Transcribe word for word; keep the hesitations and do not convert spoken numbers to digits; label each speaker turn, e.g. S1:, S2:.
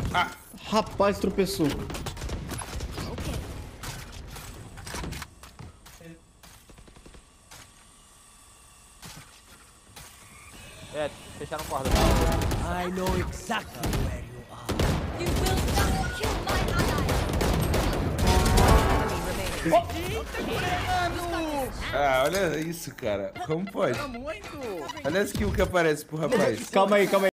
S1: Ah,
S2: rapaz, tropeçou.
S3: É, fecharam a porta.
S4: I know exactly where you are.
S5: You will not kill my ally.
S1: ah, olha isso, cara. Como pode? Olha a skill que aparece pro rapaz.
S2: Calma aí, calma aí.